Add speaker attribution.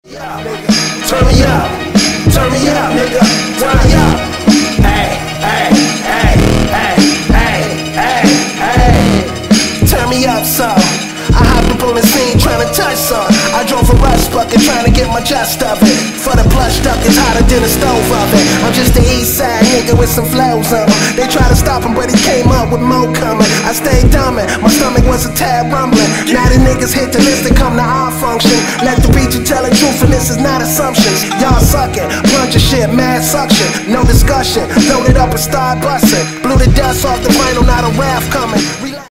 Speaker 1: Turn me up, nigga, turn me up. Hey, hey, hey, hey, hey, hey, hey. Turn me up, son. I hopped up on the scene trying to touch some. I drove a rust bucket trying to get my just of it. For the plush duck, it's hotter than a stove oven. I'm just the east side nigga with some flows on him. They tried to stop him, but he came up with more coming. I stayed dumbing, my stomach was a tad rumbling. Now the niggas hit the list to come to our function. Let the preacher tell the truth, and this is not assumptions. Y'all suckin', bunch of shit, mad suction, no discussion. Loaded up and start bustin'. Blew the dust off the vinyl, not a raft coming.